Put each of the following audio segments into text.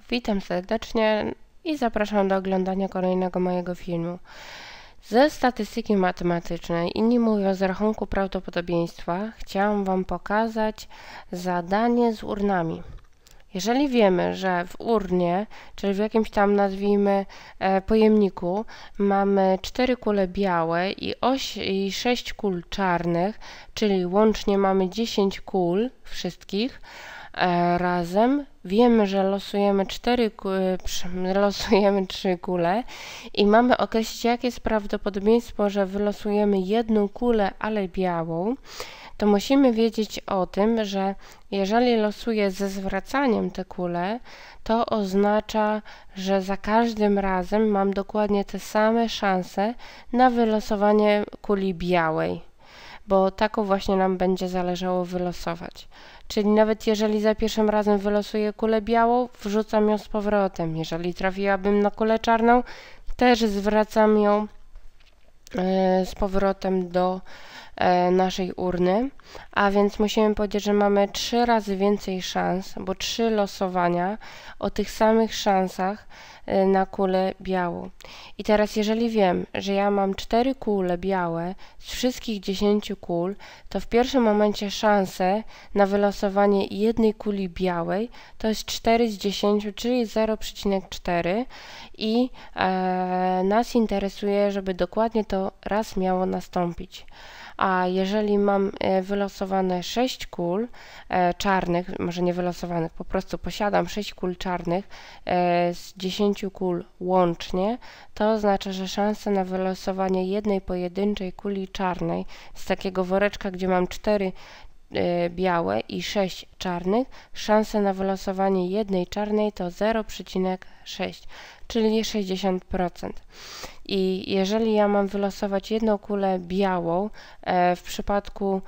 Witam serdecznie i zapraszam do oglądania kolejnego mojego filmu. Ze statystyki matematycznej, inni mówią z rachunku prawdopodobieństwa, chciałam Wam pokazać zadanie z urnami. Jeżeli wiemy, że w urnie, czyli w jakimś tam nazwijmy pojemniku, mamy 4 kule białe i 6 kul czarnych, czyli łącznie mamy 10 kul wszystkich, razem wiemy, że losujemy 3 kule i mamy określić, jakie jest prawdopodobieństwo, że wylosujemy jedną kulę, ale białą, to musimy wiedzieć o tym, że jeżeli losuję ze zwracaniem te kule, to oznacza, że za każdym razem mam dokładnie te same szanse na wylosowanie kuli białej, bo taką właśnie nam będzie zależało wylosować. Czyli nawet jeżeli za pierwszym razem wylosuję kulę białą, wrzucam ją z powrotem. Jeżeli trafiłabym na kulę czarną, też zwracam ją z powrotem do naszej urny, a więc musimy powiedzieć, że mamy 3 razy więcej szans, bo 3 losowania o tych samych szansach na kulę białą. I teraz jeżeli wiem, że ja mam 4 kule białe z wszystkich 10 kul, to w pierwszym momencie szanse na wylosowanie jednej kuli białej to jest 4 z 10, czyli 0,4 i nas interesuje, żeby dokładnie to raz miało nastąpić. A jeżeli mam wylosowane 6 kul czarnych, może nie wylosowanych, po prostu posiadam 6 kul czarnych z 10 kul łącznie, to oznacza, że szanse na wylosowanie jednej pojedynczej kuli czarnej z takiego woreczka, gdzie mam 4 białe i 6 czarnych, szanse na wylosowanie jednej czarnej to 0,6, czyli 60%. I jeżeli ja mam wylosować jedną kulę białą, w przypadku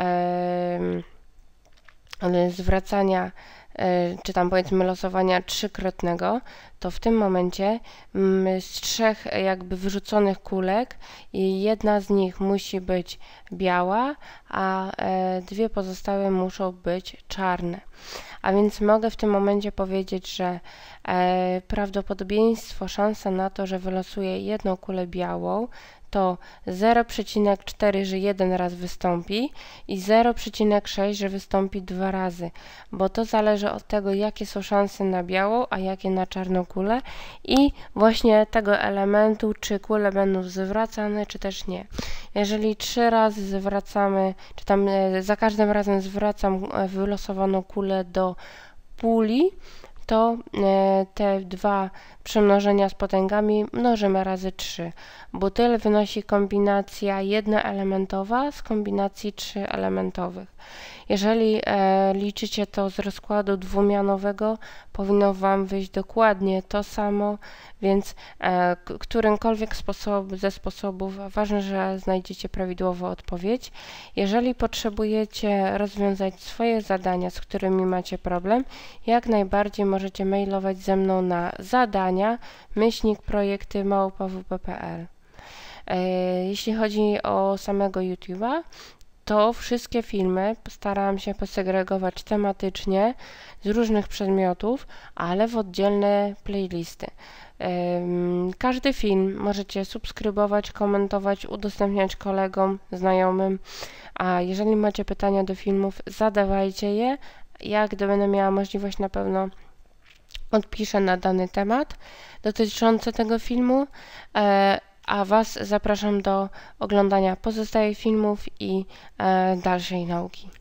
zwracania, czy tam powiedzmy losowania trzykrotnego, to w tym momencie z 3 jakby wyrzuconych kulek jedna z nich musi być biała, a 2 pozostałe muszą być czarne. A więc mogę w tym momencie powiedzieć, że prawdopodobieństwo, szansa na to, że wylosuję jedną kulę białą, to 0,4, że jeden raz wystąpi i 0,6, że wystąpi 2 razy, bo to zależy od tego, jakie są szanse na białą, a jakie na czarną kulę i właśnie tego elementu, czy kule będą zwracane, czy też nie. Jeżeli 3 razy zwracamy, czy tam za każdym razem zwracam wylosowaną kulę do puli, to te 2 przemnożenia z potęgami mnożymy razy 3, bo tyle wynosi kombinacja jednoelementowa z kombinacji 3-elementowych. Jeżeli liczycie to z rozkładu dwumianowego, powinno Wam wyjść dokładnie to samo, więc którymkolwiek ze sposobów, ważne, że znajdziecie prawidłową odpowiedź. Jeżeli potrzebujecie rozwiązać swoje zadania, z którymi macie problem, jak najbardziej możecie mailować ze mną na zadania@projekty@wp.pl. Jeśli chodzi o samego YouTube'a, to wszystkie filmy starałam się posegregować tematycznie z różnych przedmiotów, ale w oddzielne playlisty. Każdy film możecie subskrybować, komentować, udostępniać kolegom, znajomym, a jeżeli macie pytania do filmów, zadawajcie je. Ja, gdy będę miała możliwość, na pewno odpiszę na dany temat dotyczący tego filmu, a Was zapraszam do oglądania pozostałych filmów i dalszej nauki.